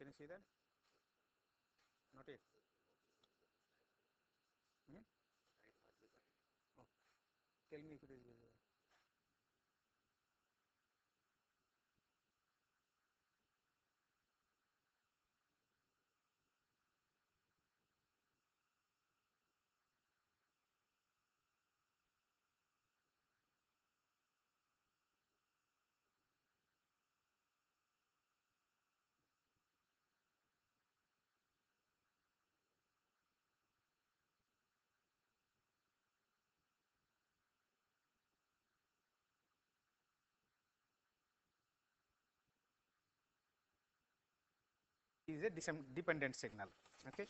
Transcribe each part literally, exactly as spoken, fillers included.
you see that? Not yet. Hmm? Oh. Tell me if it is visible. Is a dependent signal. Okay.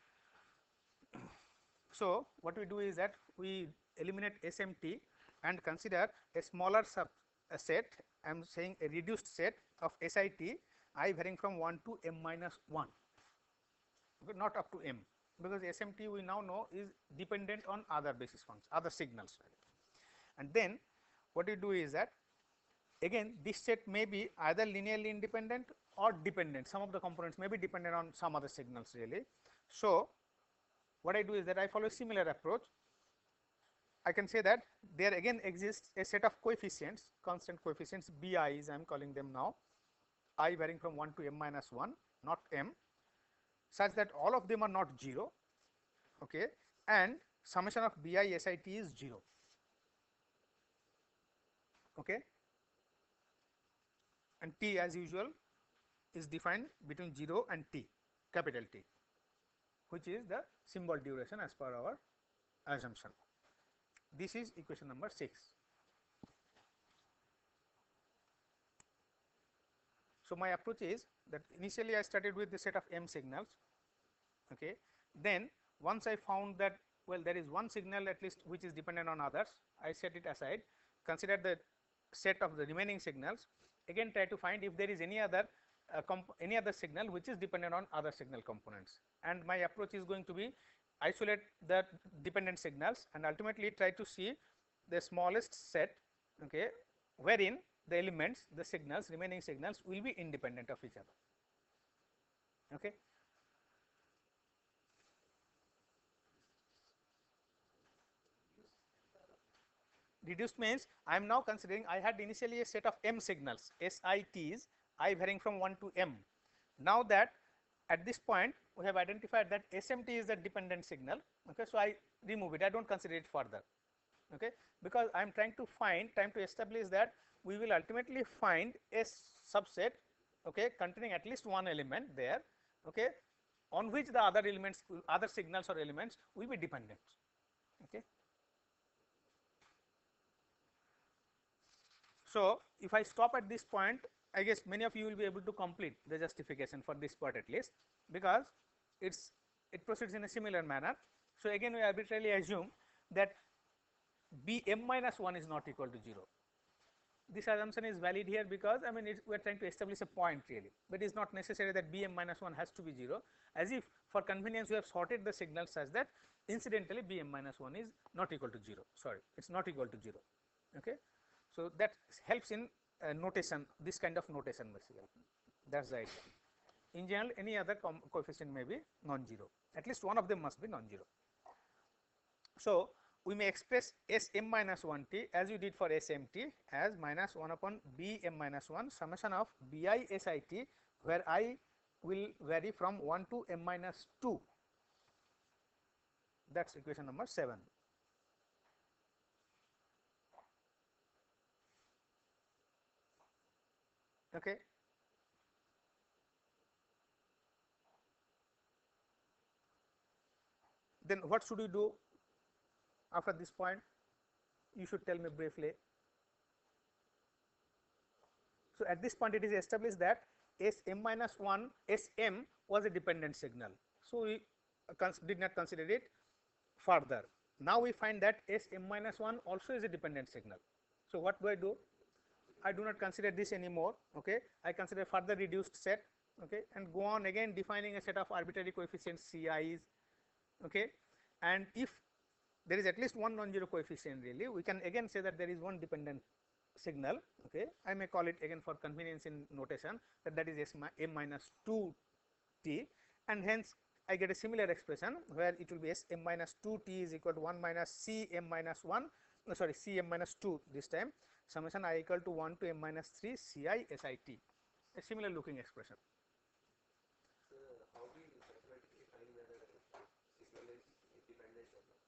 So, what we do is that we eliminate S M T and consider a smaller sub a set, I am saying a reduced set of S I T I varying from one to m minus one, okay, not up to m, because S M T we now know is dependent on other basis functions, other signals. And then what we do is that again this set may be either linearly independent or dependent, some of the components may be dependent on some other signals really. So, what I do is that I follow a similar approach. I can say that there again exists a set of coefficients, constant coefficients B I's, I am calling them now, I varying from one to m minus one, not m, such that all of them are not zero, okay, and summation of B I S I T is zero. Okay. And T as usual is defined between zero and T, capital T, which is the symbol duration as per our assumption. This is equation number six. So, my approach is that initially I started with the set of m signals, okay. Then once I found that well there is one signal at least which is dependent on others, I set it aside, consider the set of the remaining signals, again try to find if there is any other uh, any other signal which is dependent on other signal components, and my approach is going to be isolate the dependent signals and ultimately try to see the smallest set, okay, wherein the elements, the signals, remaining signals will be independent of each other. Okay. Reduced means I am now considering I had initially a set of m signals, S I Ts, I varying from one to m. Now that at this point we have identified that S M T is the dependent signal, okay, so I remove it, I do not consider it further, okay, because I am trying to find, trying to establish that we will ultimately find a subset, okay, containing at least one element there, okay, on which the other elements, other signals or elements will be dependent. Okay. So, if I stop at this point, I guess many of you will be able to complete the justification for this part at least, because it's it proceeds in a similar manner. So, again we arbitrarily assume that B m minus one is not equal to zero. This assumption is valid here because I mean we are trying to establish a point really, but it is not necessary that B m minus one has to be zero, as if for convenience we have sorted the signals such that incidentally B m minus one is not equal to zero, sorry it is not equal to zero. Okay. So, that helps in uh, notation, this kind of notation basically, that is the idea. In general any other coefficient may be non-zero, at least one of them must be non-zero. So, we may express S m minus one t as you did for S M T as minus one upon B m minus one summation of B I S I T, where I will vary from one to m minus two, that is equation number seven. Okay. Then what should we do after this point? You should tell me briefly. So, at this point it is established that S m minus one S m was a dependent signal. So, we did not consider it further. Now, we find that S m minus one also is a dependent signal. So, what do I do? I do not consider this anymore. Okay. I consider further reduced set, okay, and go on again defining a set of arbitrary coefficients C I's. Okay. And if there is at least one non-zero coefficient really, we can again say that there is one dependent signal. Okay. I may call it again for convenience in notation that that is S m minus two t, and hence I get a similar expression where it will be S m minus two t is equal to one minus C m minus one, no sorry C m minus two this time, summation I equal to one to m minus three C I S I t, a similar looking expression. So, how do you mathematically find whether signal is independent or not?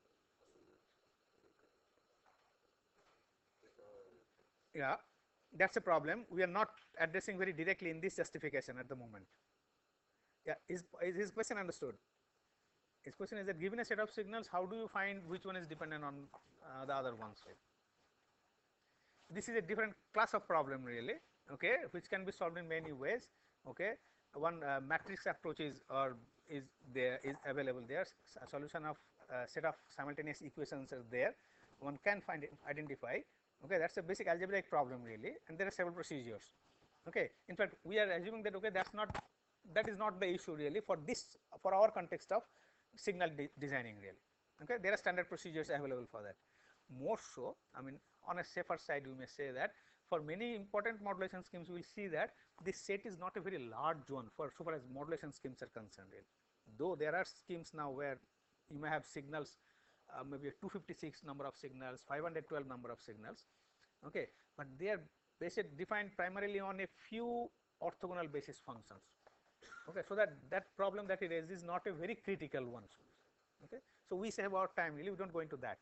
Yeah, that is a problem. We are not addressing very directly in this justification at the moment. Yeah, is, is his question understood? His question is that given a set of signals, how do you find which one is dependent on uh, the other ones? This is a different class of problem really, okay, which can be solved in many ways. Okay, one uh, matrix approach is or is there is available there. A solution of uh, set of simultaneous equations is there. One can find it, identify. Okay, that's a basic algebraic problem really, and there are several procedures. Okay, in fact, we are assuming that okay, that's not that is not the issue really for this for our context of signal de designing really. Okay, there are standard procedures available for that. More so, I mean, on a safer side, we may say that for many important modulation schemes, we will see that this set is not a very large one for so far as modulation schemes are concerned. Really. Though there are schemes now where you may have signals, uh, maybe a two fifty-six number of signals, five hundred twelve number of signals, okay, but they are based defined primarily on a few orthogonal basis functions. Okay, so that that problem that it raises is not a very critical one. Okay, so we save our time really. We don't go into that.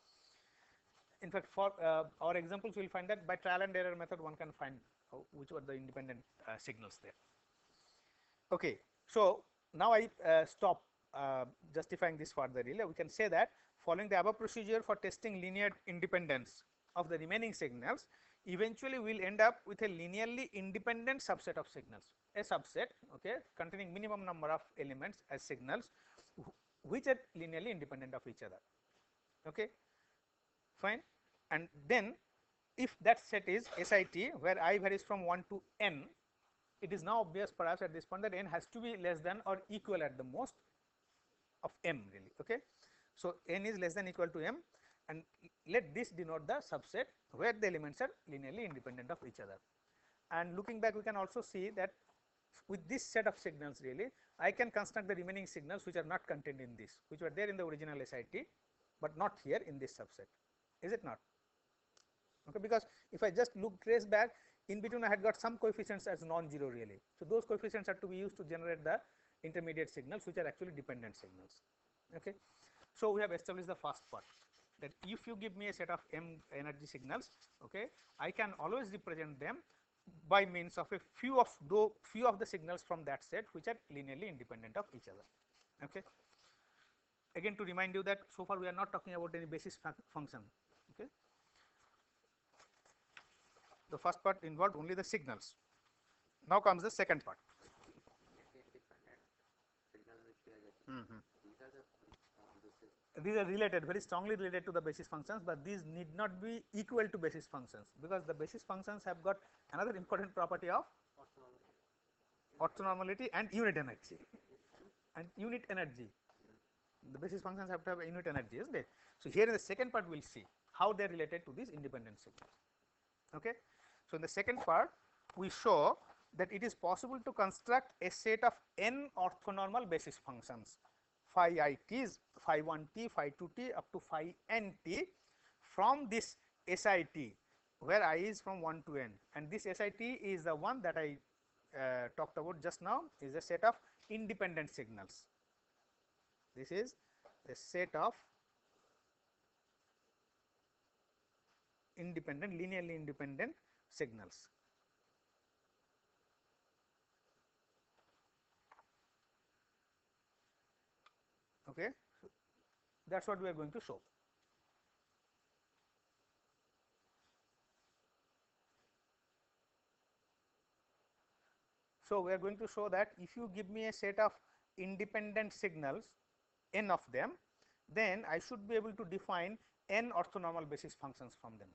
In fact, for uh, our examples, we will find that by trial and error method, one can find uh, which were the independent uh, signals there. Okay, so now I uh, stop uh, justifying this further. Really, we can say that following the above procedure for testing linear independence of the remaining signals, eventually we will end up with a linearly independent subset of signals, a subset, okay, containing minimum number of elements as signals, which are linearly independent of each other. Okay. Fine, and then if that set is S I T where I varies from one to n, it is now obvious perhaps at this point that n has to be less than or equal at the most of m really. Okay. So, n is less than equal to m, and let this denote the subset where the elements are linearly independent of each other. And looking back, we can also see that with this set of signals really, I can construct the remaining signals which are not contained in this, which were there in the original S I T, but not here in this subset. Is it not? Okay, because if I just look trace back, in between I had got some coefficients as non-zero really. So, those coefficients are to be used to generate the intermediate signals which are actually dependent signals. Okay. So, we have established the first part, that if you give me a set of m energy signals, okay, I can always represent them by means of a few of though few of the signals from that set which are linearly independent of each other. Okay. Again, to remind you that so far we are not talking about any basis function. Okay. The first part involved only the signals. Now comes the second part. Mm -hmm. These are related, very strongly related to the basis functions, but these need not be equal to basis functions, because the basis functions have got another important property of orthonormality and unit energy. And unit energy, the basis functions have to have a unit energy, isn't it? So, here in the second part we will see how they are related to these independent signals. Okay. So, in the second part we show that it is possible to construct a set of n orthonormal basis functions, phi I t's, phi one t, phi two t up to phi n t from this S I T where I is from one to n, and this S I T is the one that I uh, talked about just now, is a set of independent signals. This is a set of independent, linearly independent signals. Okay. That is what we are going to show. So, we are going to show that if you give me a set of independent signals, n of them, then I should be able to define n orthonormal basis functions from them.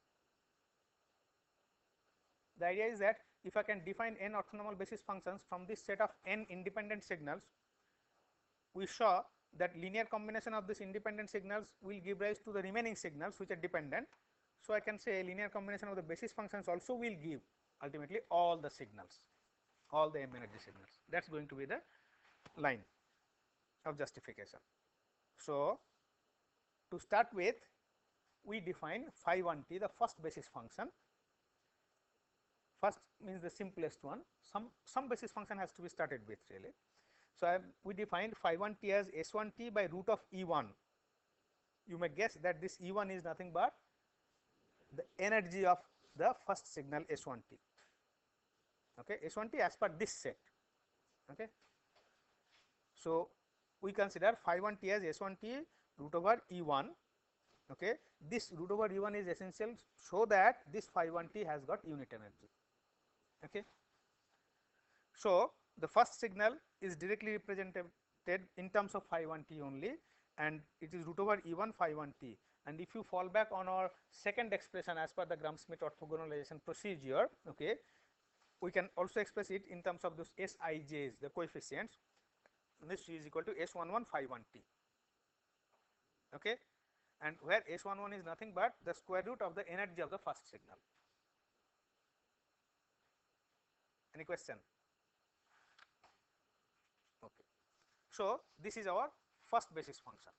The idea is that if I can define n orthonormal basis functions from this set of n independent signals, we saw that linear combination of these independent signals will give rise to the remaining signals which are dependent. So, I can say linear combination of the basis functions also will give ultimately all the signals, all the m energy signals. That is going to be the line of justification. So, to start with, we define phi one t, the first basis function. First means the simplest one, some some basis function has to be started with really. So, I have, we defined phi one t as S one t by root of E one. You may guess that this E one is nothing but the energy of the first signal S one t. Okay, S one t as per this set. Okay. So, we consider phi one t as S one t root over E one. Okay. This root over E one is essential so that this phi one t has got unit energy. Okay. So, the first signal is directly represented in terms of phi one t only, and it is root over E one phi one t. And if you fall back on our second expression as per the Gram-Schmidt orthogonalization procedure, okay, we can also express it in terms of those S I Js, the coefficients. This is equal to S one one phi one t. Okay, and where S one one is nothing but the square root of the energy of the first signal. Any question? Okay. So, this is our first basis function.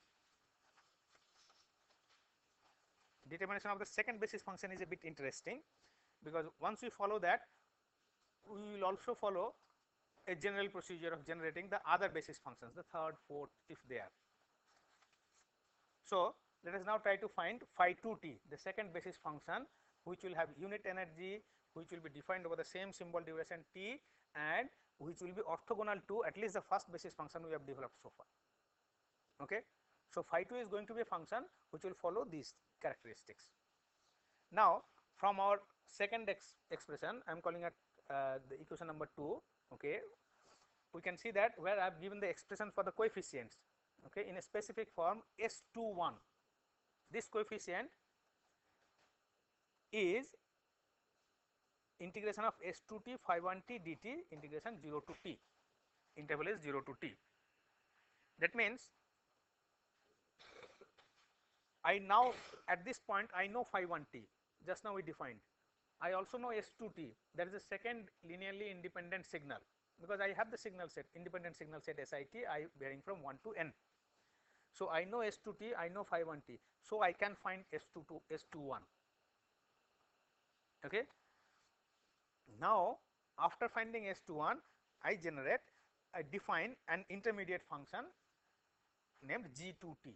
Determination of the second basis function is a bit interesting, because once we follow that, we will also follow a general procedure of generating the other basis functions, the third, fourth, if they are. So, let us now try to find phi two t, the second basis function, which will have unit energy, which will be defined over the same symbol duration t, and which will be orthogonal to at least the first basis function we have developed so far. Okay. So, phi two is going to be a function which will follow these characteristics. Now, from our second ex expression, I am calling it uh, the equation number two. Okay, we can see that where I have given the expression for the coefficients, okay, in a specific form S two one. This coefficient is integration of S two t phi one t dt integration zero to t, interval is zero to t. That means I now at this point I know phi one t, just now we defined. I also know S two t, that is the second linearly independent signal, because I have the signal set, independent signal set S I T, I varying from one to n. So, I know S two t, I know phi one t, so I can find S two two, S two one. Okay. Now, after finding S two one, I generate, I define an intermediate function named G two t.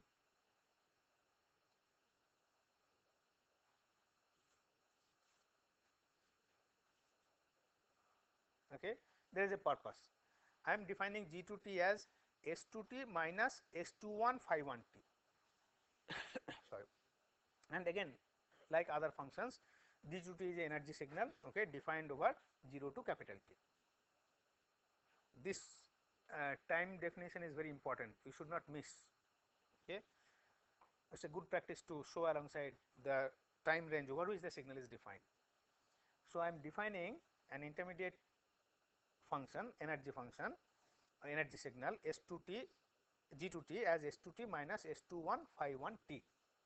Okay. There is a purpose. I am defining G two t as S two t minus S two one phi one t. Sorry. And again, like other functions, G two t is a energy signal, okay, defined over zero to capital T. This uh, time definition is very important, you should not miss. Okay. It is a good practice to show alongside the time range over which the signal is defined. So, I am defining an intermediate function, energy function, energy signal S two t, G two t as S two t minus S two one phi one t.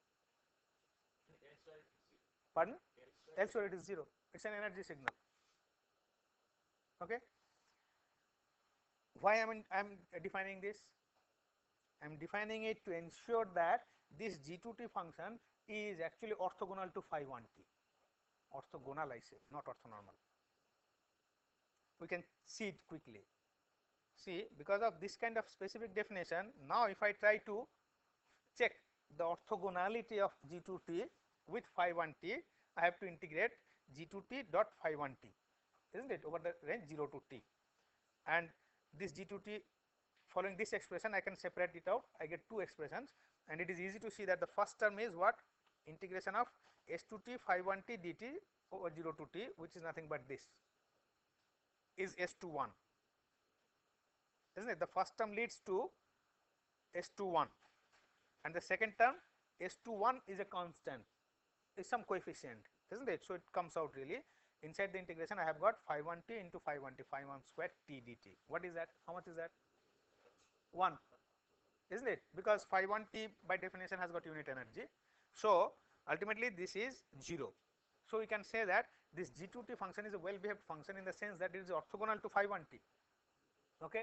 Pardon? Elsewhere it is zero, it is an energy signal. Okay. Why am I am defining this? I am defining it to ensure that this G two t function is actually orthogonal to phi one t. Orthogonal I say, not orthonormal. We can see it quickly. See, because of this kind of specific definition, now if I try to check the orthogonality of G two t with phi one t, I have to integrate G two t dot phi one t, isn't it, over the range zero to t. And this G two t, following this expression, I can separate it out, I get two expressions, and it is easy to see that the first term is what? Integration of S two t phi one t dt over zero to t, which is nothing but this, is S two one, isn't it? The first term leads to S two one, and the second term S two one is a constant, is some coefficient, isn't it? So, it comes out really inside the integration I have got phi one t into phi one t, phi one square t dt. What is that? How much is that? one, isn't it? Because phi one t by definition has got unit energy. So, ultimately this is zero. So, we can say that this G two t function is a well behaved function in the sense that it is orthogonal to phi one t. Okay.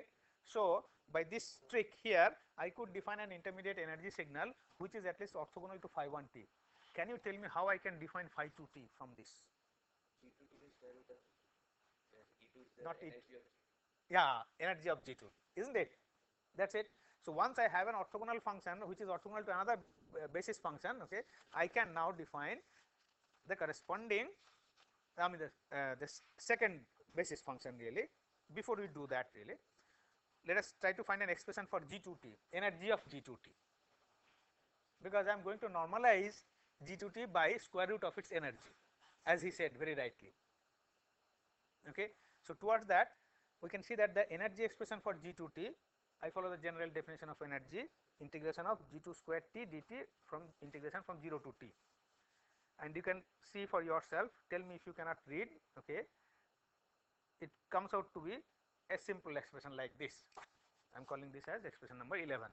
So, by this trick here I could define an intermediate energy signal which is at least orthogonal to phi one t. Can you tell me how I can define phi two t from this? G two to the square root of and E two is the Not it. energy of Yeah, energy of G two, isn't it? That's it. So, once I have an orthogonal function which is orthogonal to another uh, basis function, okay, I can now define the corresponding, I mean the, uh, the second basis function really. Before we do that really, let us try to find an expression for G two t, energy of G two t, because I am going to normalize G two t by square root of its energy, as he said very rightly. Okay. So, towards that we can see that the energy expression for G two t, I follow the general definition of energy, integration of G two square t dt from integration from zero to t, and you can see for yourself, tell me if you cannot read. Okay. It comes out to be a simple expression like this. I am calling this as expression number eleven.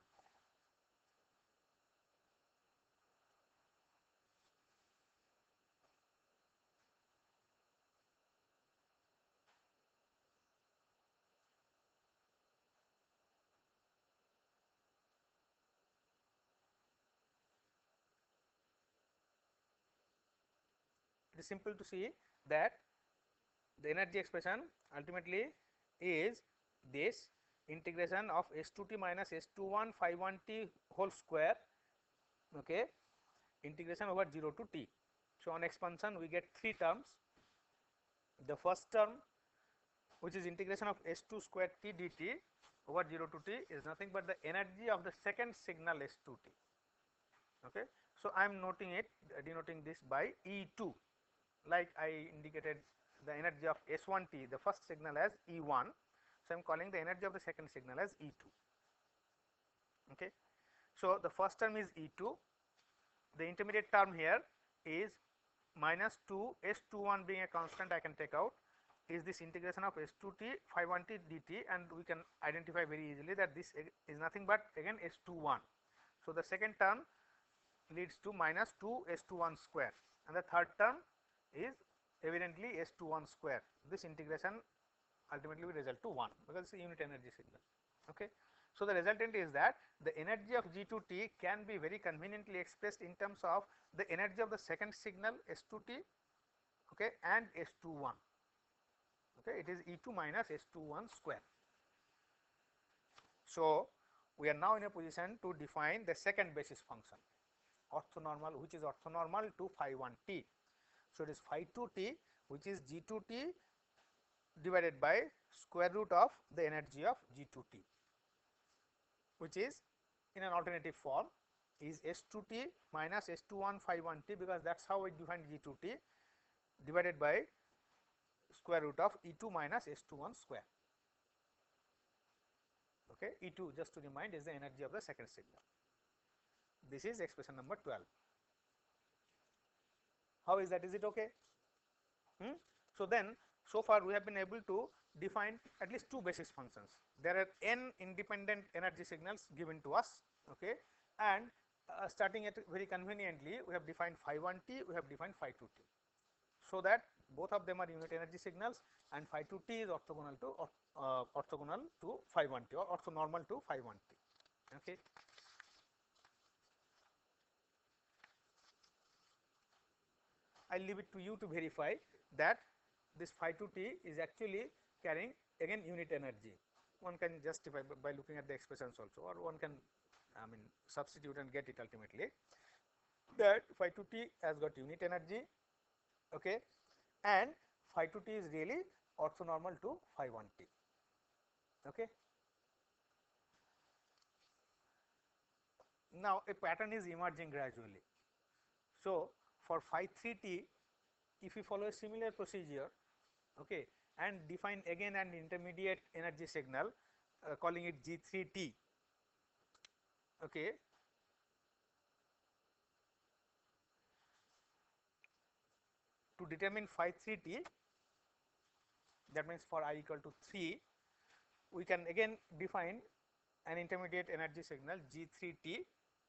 It is simple to see that the energy expression ultimately is this integration of S two t minus S two one phi one t whole square, okay, integration over zero to t. So, on expansion we get three terms. The first term, which is integration of S two square t dt over zero to t, is nothing but the energy of the second signal S two t. Okay. So, I am noting it, uh, denoting this by E two, like I indicated the energy of S one t, the first signal, as E one. So, I am calling the energy of the second signal as E two. Okay. So, the first term is E two, the intermediate term here is minus two, S two one being a constant I can take out, is this integration of S two t phi one t dt, and we can identify very easily that this is nothing but again S two one. So, the second term leads to minus two S two one square, and the third term is evidently S two one square. This integration ultimately will result to one, because it is a unit energy signal. Okay. So, the resultant is that the energy of G two t can be very conveniently expressed in terms of the energy of the second signal S two t, okay, and S two one. Okay, it is E two minus S two one square. So, we are now in a position to define the second basis function, orthonormal, which is orthonormal to phi one t. So, it is phi two t, which is G two t divided by square root of the energy of G two t, which is in an alternative form is S two t minus S two one phi one t, because that is how we define G two t, divided by square root of E two minus S two one square. Okay. E two, just to remind, is the energy of the second signal. This is expression number twelve. How is that? Is it okay? Hmm? So, then so far we have been able to define at least two basis functions. There are n independent energy signals given to us, okay, and uh, starting at very conveniently we have defined phi one t, we have defined phi two t. So, that both of them are unit energy signals, and phi two t is orthogonal to uh, orthogonal to phi one t, or orthonormal to phi one t. Okay. I will leave it to you to verify that this phi two t is actually carrying again unit energy. One can justify by looking at the expressions also, or one can, I mean, substitute and get it ultimately, that phi two t has got unit energy, okay, and phi two t is really orthonormal to phi one t. Okay. Now, a pattern is emerging gradually. So, for phi three t, if we follow a similar procedure, okay, and define again an intermediate energy signal, uh, calling it G three t, okay, to determine phi three t, that means for I equal to three, we can again define an intermediate energy signal G three t,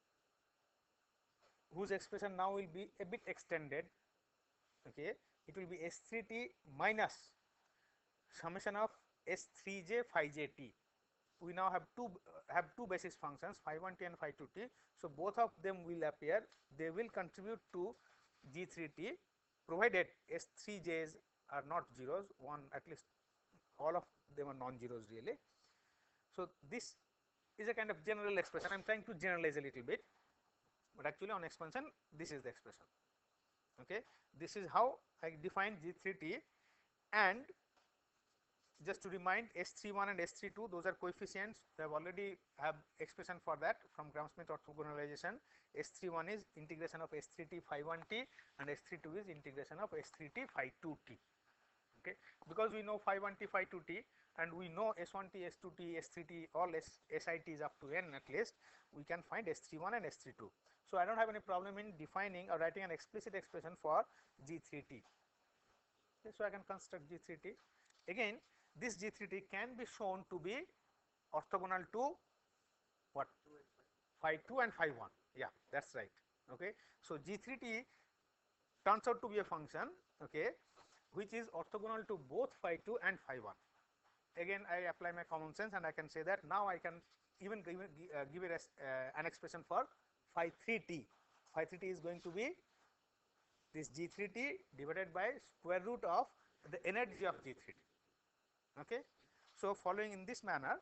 whose expression now will be a bit extended. Okay, it will be S three t minus summation of S three j phi j t. we now have two uh, have two basis functions phi one t and phi two t. So, both of them will appear, they will contribute to G three t provided S three j's are not zeros, one at least all of them are non-zeros really. So, this is a kind of general expression. I am trying to generalize a little bit, but actually on expansion this is the expression. Okay. This is how I define G three t, and just to remind, S three one and S three two, those are coefficients. We have already have expression for that from Gram-Schmidt orthogonalization. S three one is integration of S three t phi one t and S three two is integration of S three t phi two t. Okay. Because we know phi one t phi two t and we know S one t, S two t, S three t, all S, SITs up to n at least, we can find S three one and S three two. So, I do not have any problem in defining or writing an explicit expression for G three t. Okay. So, I can construct G three t. Again, this G three t can be shown to be orthogonal to what? Phi two and phi one. Yeah, that is right. Okay. So, G three t turns out to be a function, okay, which is orthogonal to both phi two and phi one. Again, I apply my common sense and I can say that now I can even give, uh, give it as uh, an expression for phi three t. Phi three t is going to be this G three t divided by square root of the energy of G three t. Okay. So, following in this manner,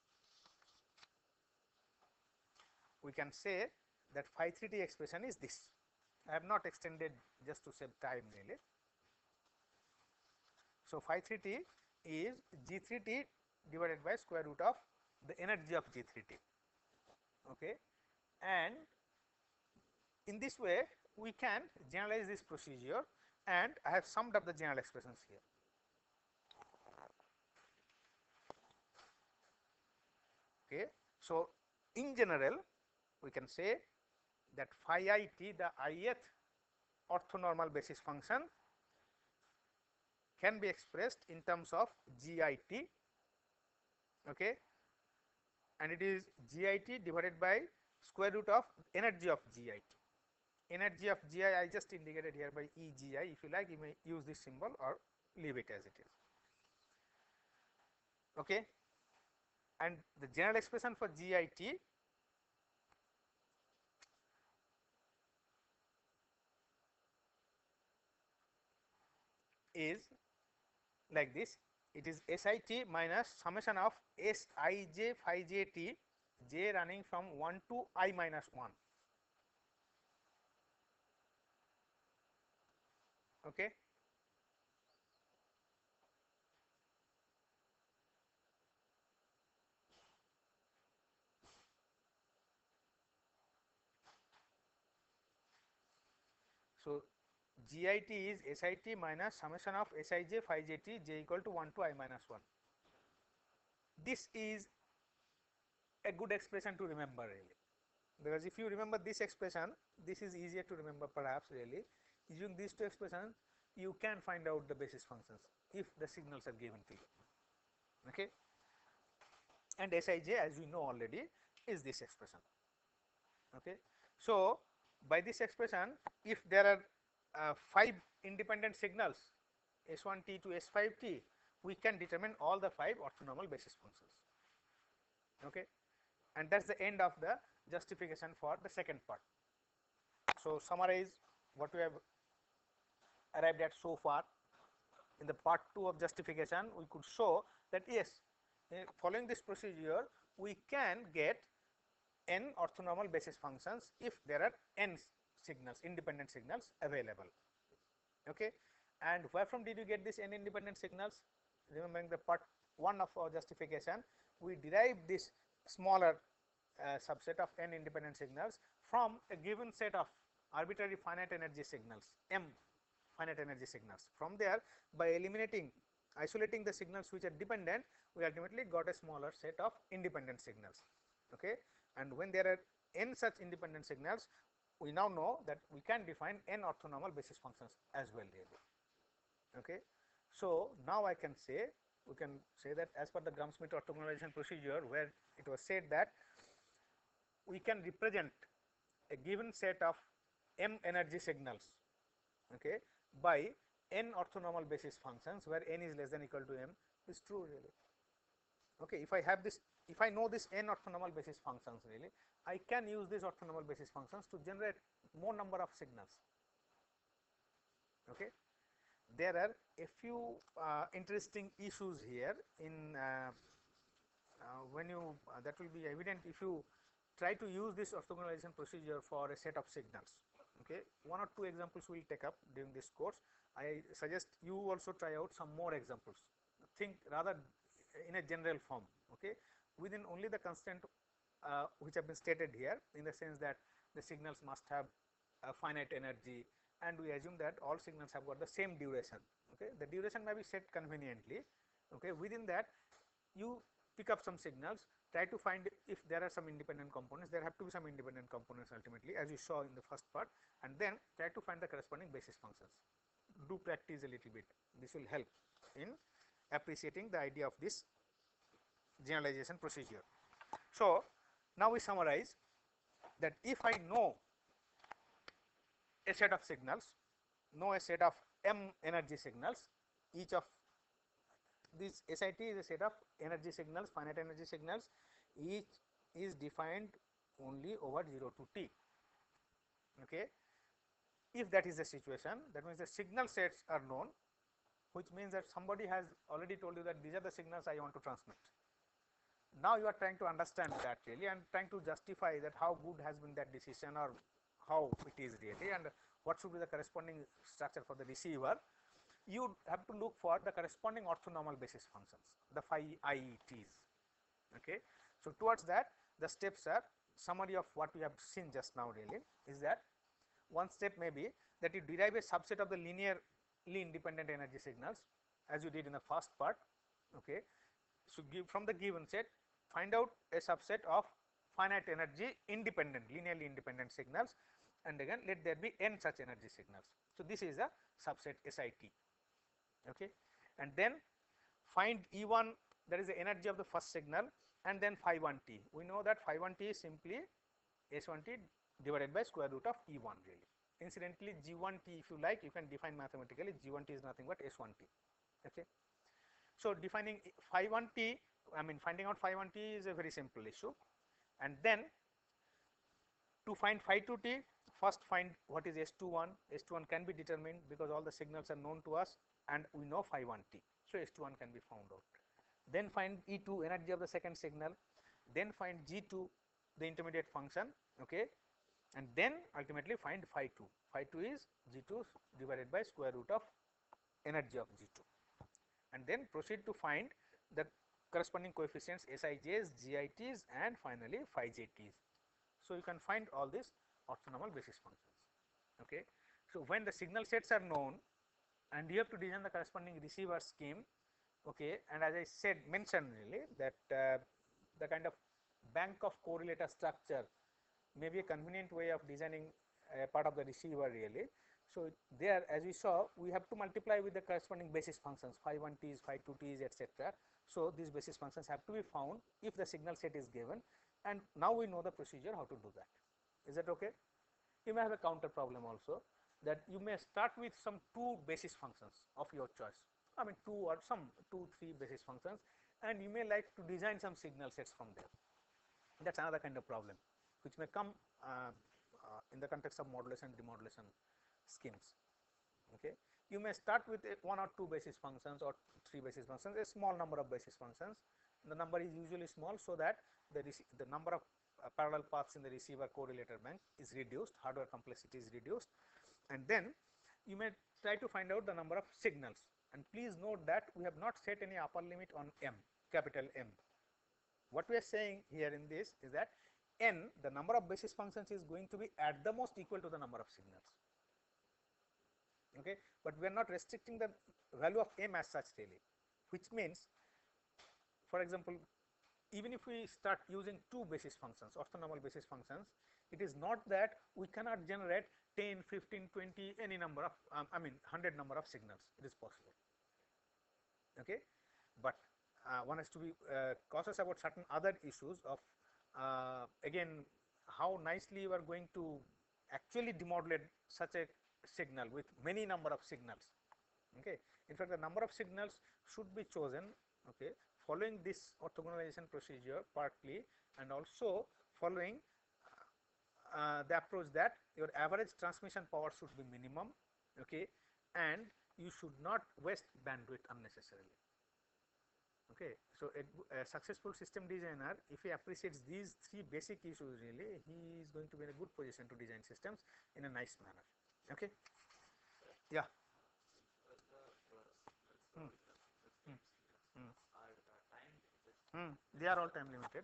we can say that phi three t expression is this. I have not extended just to save time really. So, phi three t is G three t divided by square root of the energy of G three t. Okay. And in this way, we can generalize this procedure, and I have summed up the general expressions here. Okay. So, in general, we can say that phi I t, the ith orthonormal basis function, can be expressed in terms of G I t, okay, and it is G I t divided by square root of energy of G I t. Energy of G I, I just indicated here by E G I. If you like, you may use this symbol or leave it as it is. Okay. And the general expression for G I t is like this. It is S I t minus summation of S I j phi j t, j running from one to I minus one. Okay. So, G I t is S I t minus summation of S I j phi j t, j equal to one to I minus one. This is a good expression to remember really, because if you remember this expression, this is easier to remember perhaps really. Using these two expressions, you can find out the basis functions if the signals are given to you. Okay. And S I j, as we know already, is this expression. Okay. So, by this expression, if there are uh, five independent signals S one t to S five t, we can determine all the five orthonormal basis functions. Okay. And that is the end of the justification for the second part. So, summarize what we have arrived at so far. In the part two of justification, we could show that yes, following this procedure, we can get n orthonormal basis functions if there are n signals, independent signals available. Okay. And where from did you get this n independent signals? Remembering the part one of our justification, we derived this smaller uh, subset of n independent signals from a given set of arbitrary finite energy signals, m finite energy signals. From there, by eliminating, isolating the signals which are dependent, we ultimately got a smaller set of independent signals. Okay. And when there are n such independent signals, we now know that we can define n orthonormal basis functions as well really. Okay. So, now I can say, we can say that as per the Gram-Schmidt orthogonalization procedure, where it was said that we can represent a given set of m energy signals, okay, by n orthonormal basis functions, where n is less than or equal to m, is true really. Okay. If I have this if I know this n orthonormal basis functions really, I can use these orthonormal basis functions to generate more number of signals. Okay. There are a few uh, interesting issues here in uh, uh, when you uh, that will be evident if you try to use this orthogonalization procedure for a set of signals. Okay. One or two examples we will take up during this course. I suggest you also try out some more examples. Think rather in a general form, okay, within only the constraint uh, which have been stated here, in the sense that the signals must have a finite energy, and we assume that all signals have got the same duration. Okay. The duration may be set conveniently. Okay. Within that, you pick up some signals, try to find if there are some independent components. There have to be some independent components ultimately, as you saw in the first part, and then try to find the corresponding basis functions. Do practice a little bit. This will help in appreciating the idea of this generalization procedure. So, now we summarize that if I know a set of signals, know a set of m energy signals, each of this S I T is a set of energy signals, finite energy signals, each is defined only over zero to t. Okay. If that is the situation, that means the signal sets are known, which means that somebody has already told you that these are the signals I want to transmit. Now you are trying to understand that really and trying to justify that how good has been that decision or how it is really, and what should be the corresponding structure for the receiver. You have to look for the corresponding orthonormal basis functions, the phi I E Ts. Okay. So, towards that, the steps are summary of what we have seen just now really is that one step may be that you derive a subset of the linearly independent energy signals, as you did in the first part. Okay. So, give from the given set, find out a subset of finite energy independent, linearly independent signals, and again let there be n such energy signals. So, this is a subset S I T. Okay. And then find E one, that is the energy of the first signal, and then phi one t. We know that phi one t is simply S one t divided by square root of E one really. Incidentally, G one t, if you like, you can define mathematically. G one t is nothing but S one t. Okay. So, defining phi one t, I mean finding out phi one t is a very simple issue, and then to find phi two t, first find what is S two one. S two one can be determined because all the signals are known to us and we know phi one t. So, S two one can be found out. Then find E two, energy of the second signal, then find G two, the intermediate function, okay, and then ultimately find phi two. Phi two is G two divided by square root of energy of G two, and then proceed to find the corresponding coefficients S I Js, G I Ts, and finally phi J Ts. So, you can find all these orthonormal basis functions. Okay. So, when the signal sets are known and you have to design the corresponding receiver scheme, okay, and as I said mentioned really that uh, the kind of bank of correlator structure may be a convenient way of designing a part of the receiver really. So, there as we saw, we have to multiply with the corresponding basis functions phi one t's, phi two t's, et cetera. So, these basis functions have to be found if the signal set is given, and now we know the procedure how to do that. Is that okay? You may have a counter problem also, that you may start with some two basis functions of your choice. I mean two or some two, three basis functions, and you may like to design some signal sets from there. That is another kind of problem which may come uh, uh, in the context of modulation, demodulation schemes. Okay. You may start with a one or two basis functions or three basis functions, a small number of basis functions. The number is usually small, so that the, the number of uh, parallel paths in the receiver correlator bank is reduced, hardware complexity is reduced, and then you may try to find out the number of signals. And please note that we have not set any upper limit on M, capital M. What we are saying here in this is that n, the number of basis functions, is going to be at the most equal to the number of signals. Okay. But we are not restricting the value of M as such really, which means, for example, even if we start using two basis functions, orthonormal basis functions, it is not that we cannot generate ten, fifteen, twenty, any number of, um, I mean one hundred number of signals, it is possible. Okay. But uh, one has to be uh, cautious about certain other issues of uh, again how nicely you are going to actually demodulate such a signal with many number of signals. Okay. In fact, the number of signals should be chosen, okay, following this orthogonalization procedure partly, and also following uh, the approach that your average transmission power should be minimum, okay, and you should not waste bandwidth unnecessarily. Okay. So, a, a successful system designer, if he appreciates these three basic issues, really he is going to be in a good position to design systems in a nice manner. Okay. Yeah. Hmm. Hmm. Hmm. Hmm. They are all time limited.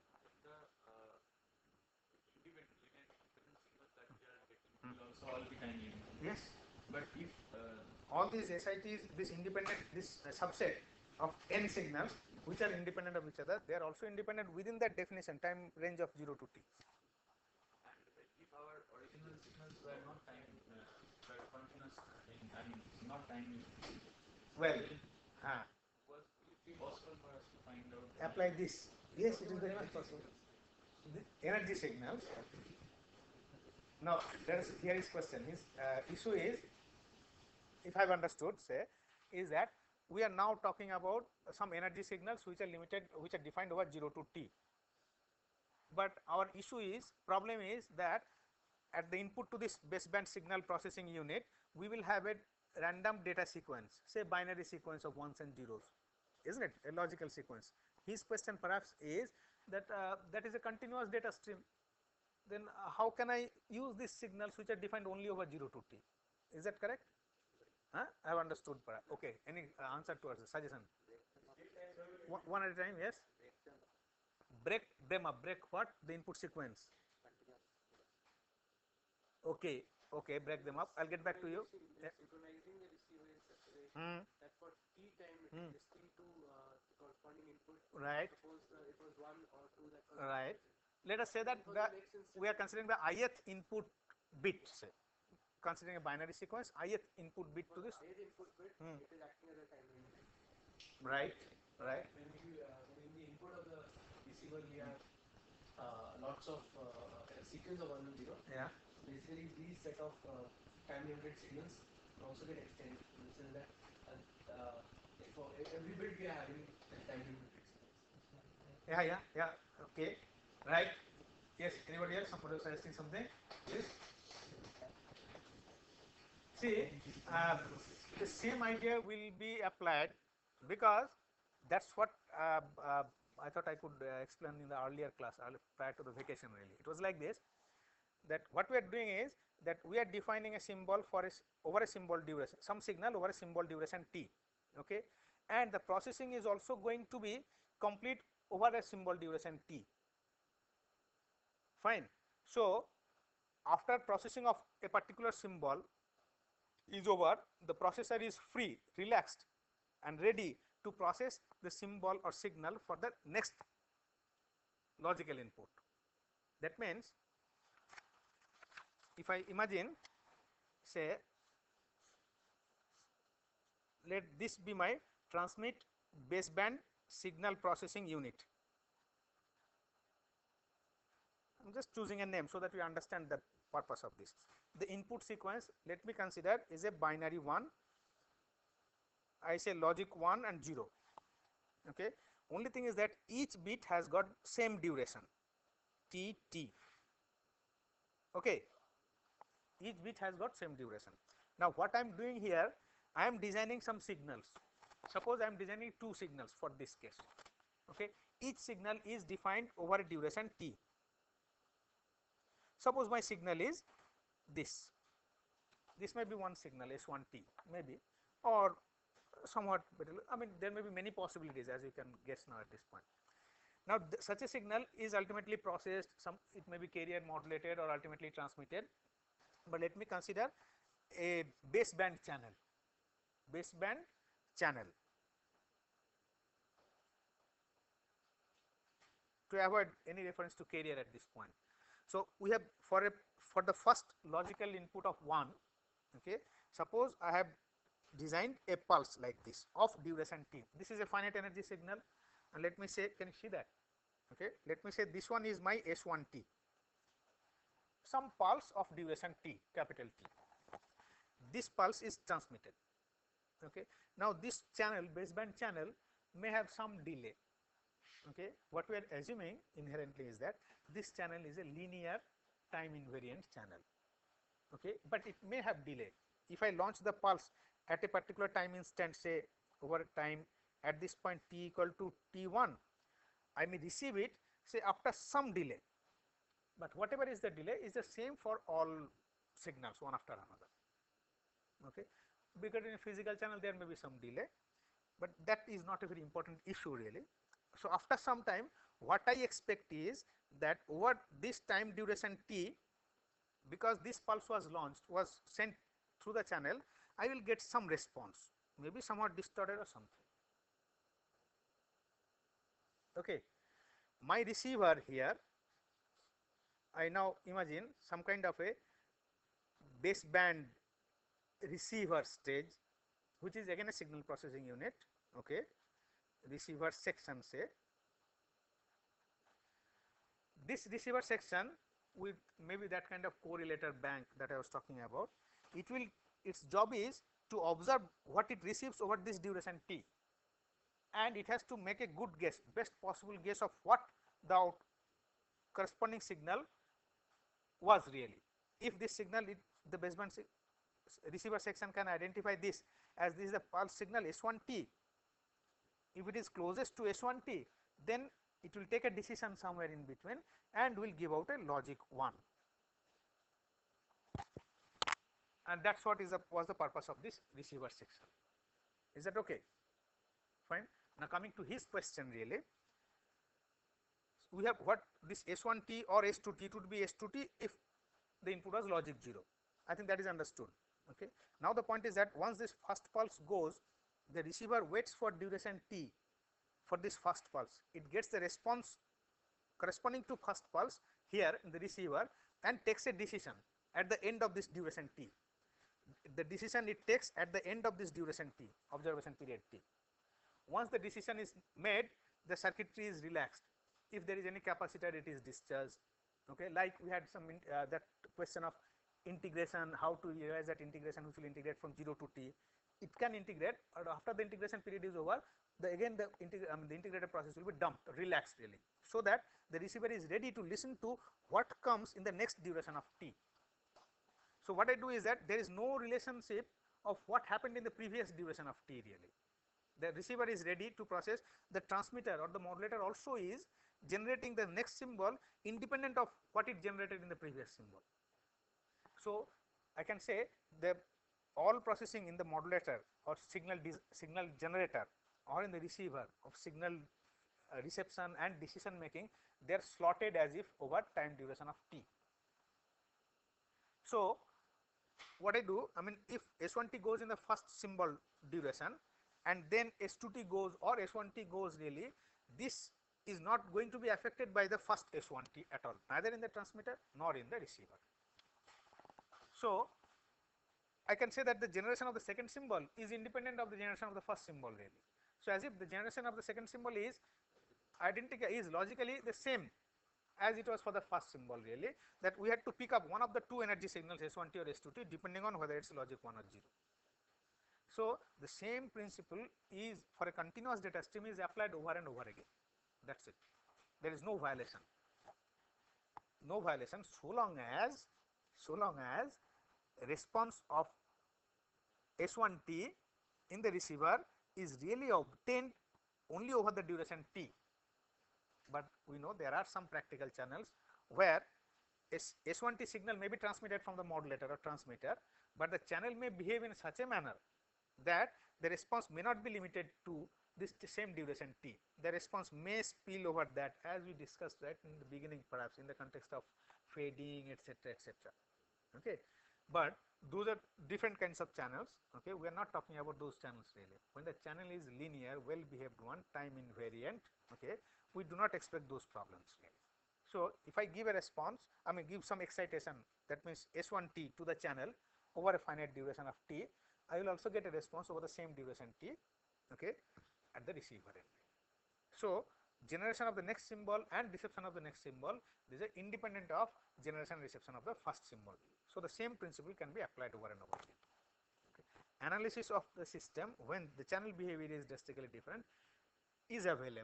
Also all the time limited. Yes. But if uh, All these S I Ts, this independent, this uh, subset of n signals which are independent of each other, they are also independent within that definition time range of zero to t. and if our original signals were not time uh, were continuous in, I mean not time limited, Well, then ah, was it be possible for us to find out apply this. Yes, it is very much possible. The energy signals. Now, there is here is question. His uh, issue is, if I have understood, say, is that we are now talking about some energy signals which are limited, which are defined over zero to t. But our issue is, problem is that at the input to this baseband signal processing unit, we will have a random data sequence, say binary sequence of ones and zeros, isn't it, a logical sequence. His question perhaps is that uh, that is a continuous data stream. Then uh, how can I use these signals which are defined only over zero to t? Is that correct? Huh? I have understood perhaps. Okay, any uh, answer towards the suggestion? One, one at a time, yes? Break them up, break what? The input sequence. Okay, okay, break them up. I'll get back to you. Yeah. synchronizing the receiver in such a way Hmm. that for t time it Hmm. is listening to uh, the corresponding input. Right. Suppose uh, it was one or two that was Right. Let us say that Because the, it makes sense we are considering the ith input bit, say, considering a binary sequence, ith input bit to this. ith input bit, Hmm. it is acting as a time limit. Right, right. When we uh, when in the input of the receiver we have uh, lots of uh, a sequence of one and zero. Yeah. So basically these set of uh, time limited signals can also get extended in the sense that uh, uh, if for every bit we are having a time limited signals. Yeah, yeah, yeah. Okay. Right. Yes. Anybody else? Somebody was suggesting something? Yes. See, uh, the same idea will be applied, because that's what uh, uh, I thought I could uh, explain in the earlier class, earlier, prior to the vacation. Really, it was like this: that what we are doing is that we are defining a symbol for a, over a symbol duration, some signal over a symbol duration t, okay, and the processing is also going to be complete over a symbol duration t. Fine. So, after processing of a particular symbol is over, the processor is free, relaxed and ready to process the symbol or signal for the next logical input. That means, if I imagine, say, let this be my transmit baseband signal processing unit. I am just choosing a name so that we understand the purpose of this. The input sequence, let me consider, is a binary one. I say logic one and zero. Okay. Only thing is that each bit has got same duration, T T. Okay. Each bit has got same duration. Now, what I am doing here, I am designing some signals. Suppose I am designing two signals for this case. Okay. Each signal is defined over a duration T. Suppose my signal is this. This may be one signal S one T, maybe, or somewhat better. I mean, there may be many possibilities, as you can guess now at this point. Now, such a signal is ultimately processed, some it may be carrier modulated or ultimately transmitted, but let me consider a baseband channel, baseband channel, to avoid any reference to carrier at this point. So, we have for a for the first logical input of one, okay, suppose I have designed a pulse like this of duration t. This is a finite energy signal, and let me say, can you see that? Okay, let me say this one is my S one T, some pulse of duration t, capital T. This pulse is transmitted. Okay, now this channel, baseband channel, may have some delay. Okay, what we are assuming inherently is that this channel is a linear time invariant channel. Okay, but it may have delay. If I launch the pulse at a particular time instant, say over time at this point t equal to t one, I may receive it say after some delay, but whatever is the delay is the same for all signals one after another. Okay, because in a physical channel there may be some delay, but that is not a very important issue really. So, after some time what I expect is that over this time duration t, because this pulse was launched was sent through the channel, I will get some response, maybe somewhat distorted or something. Okay. My receiver here, I now imagine some kind of a baseband receiver stage, which is again a signal processing unit. Okay. Receiver section, say this receiver section with maybe that kind of correlator bank that I was talking about, it will, its job is to observe what it receives over this duration t, and it has to make a good guess, best possible guess of what the out corresponding signal was really. If this signal, it, the baseband receiver section can identify this as this is a pulse signal S one T, if it is closest to S one T, then it will take a decision somewhere in between and will give out a logic one, and that is what is the, was the purpose of this receiver section. Is that okay? Fine. Now, coming to his question really, we have what this S one T or S two T, it would be S two T if the input was logic zero. I think that is understood. Okay. Now, the point is that once this first pulse goes, the receiver waits for duration t for this first pulse. It gets the response corresponding to first pulse here in the receiver and takes a decision at the end of this duration t. The decision it takes at the end of this duration t, observation period t. Once the decision is made, the circuitry is relaxed. If there is any capacitor, it is discharged. Okay, like we had some uh, that question of integration, how to realize that integration which will integrate from zero to t. It can integrate, or after the integration period is over, the again the, integ I mean, the integrated process will be dumped, relaxed really, so that the receiver is ready to listen to what comes in the next duration of t. So, what I do is that there is no relationship of what happened in the previous duration of t really. The receiver is ready to process, the transmitter or the modulator also is generating the next symbol independent of what it generated in the previous symbol. So, I can say the all processing in the modulator or signal signal generator or in the receiver of signal uh, reception and decision making, they are slotted as if over time duration of t. So, what I do, I mean if S one T goes in the first symbol duration and then S two T goes or S one T goes really, this is not going to be affected by the first S one T at all, neither in the transmitter nor in the receiver. So, I can say that the generation of the second symbol is independent of the generation of the first symbol really. So, as if the generation of the second symbol is identical, is logically the same as it was for the first symbol really, that we had to pick up one of the two energy signals S one T or S two T depending on whether it is logic one or zero. So, the same principle is for a continuous data stream is applied over and over again, that is it. There is no violation, no violation so long as, so long as response of S one T in the receiver is really obtained only over the duration t. But we know there are some practical channels where S, S1 T signal may be transmitted from the modulator or transmitter, but the channel may behave in such a manner that the response may not be limited to this same duration t. The response may spill over that, as we discussed right in the beginning, perhaps in the context of fading, etc., et cetera. Okay, but those are different kinds of channels. Okay, we are not talking about those channels really. When the channel is linear, well behaved one, time invariant, okay, we do not expect those problems really. So, if I give a response, I mean give some excitation, that means S one T to the channel over a finite duration of t, I will also get a response over the same duration t, okay, at the receiver end. So, generation of the next symbol and reception of the next symbol, these are independent of generation and reception of the first symbol. So, the same principle can be applied over and over again. Okay. Analysis of the system when the channel behavior is drastically different is available.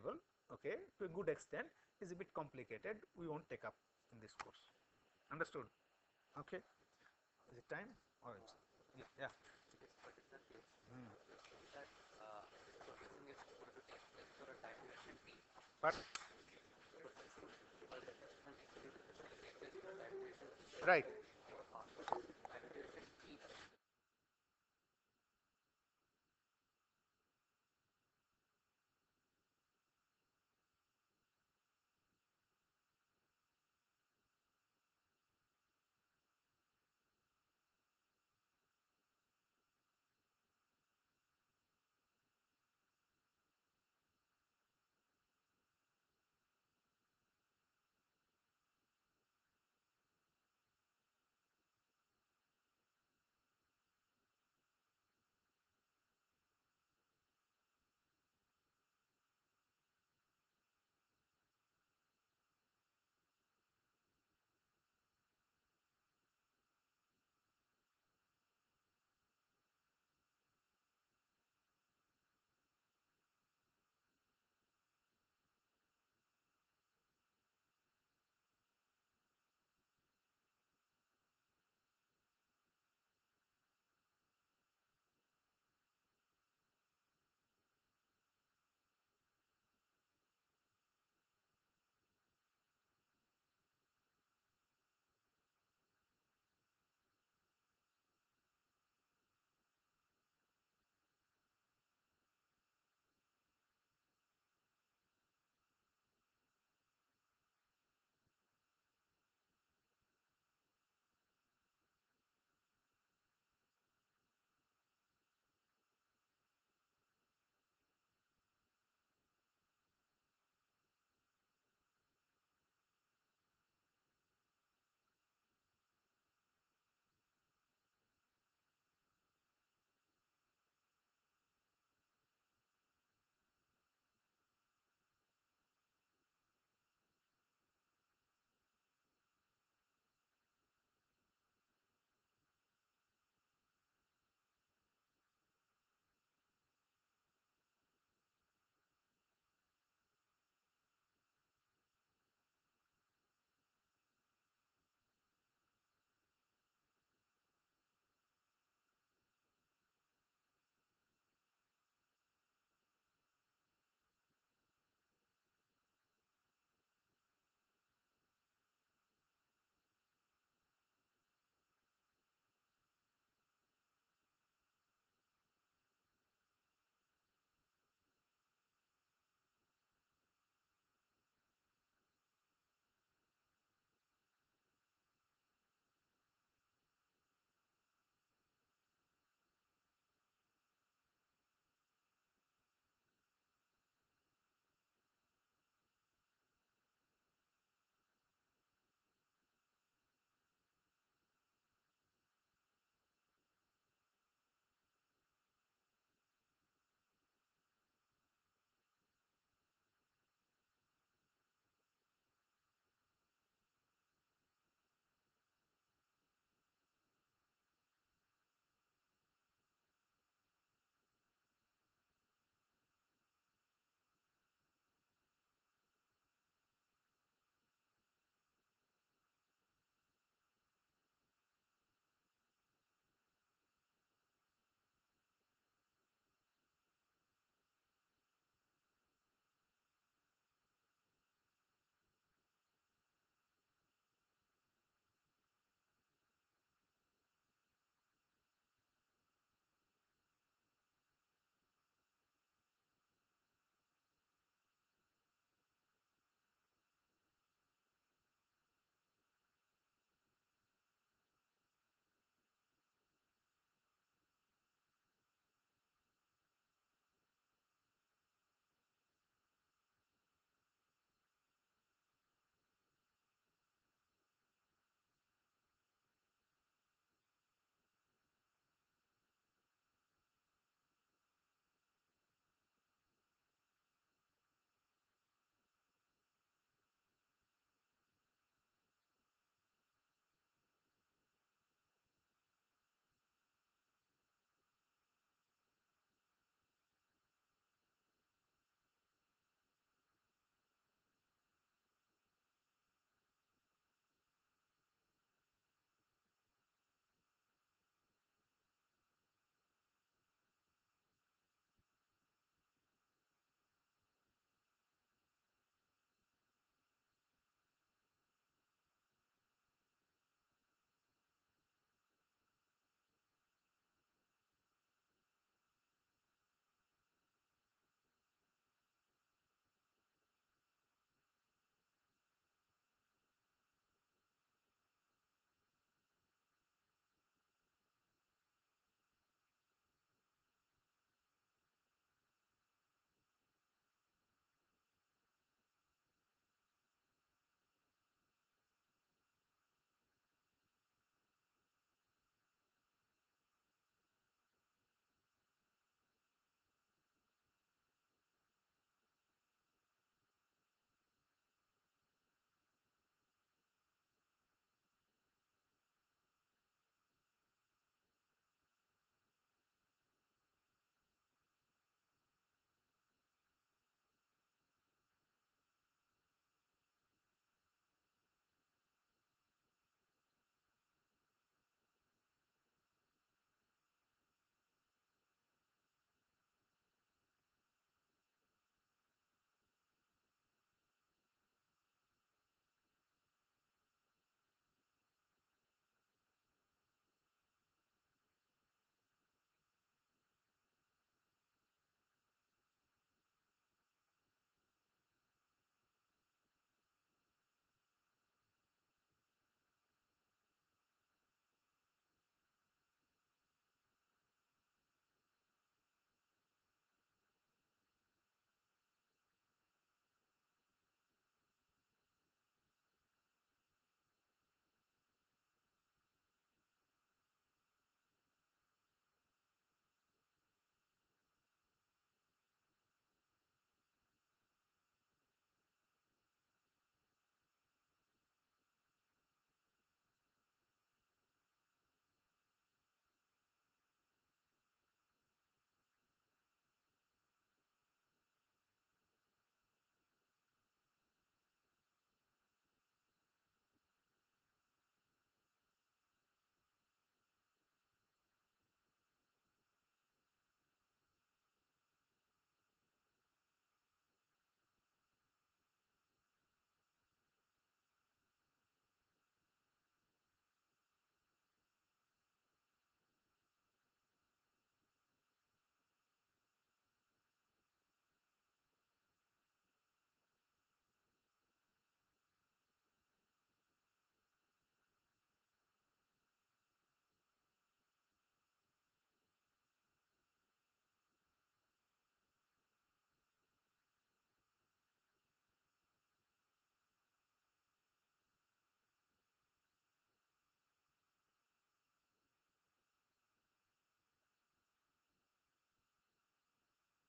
okay, to a good extent, is a bit complicated. We won't take up in this course. Understood? Okay. Is it time? Or it's, yeah. yeah. Mm. But right.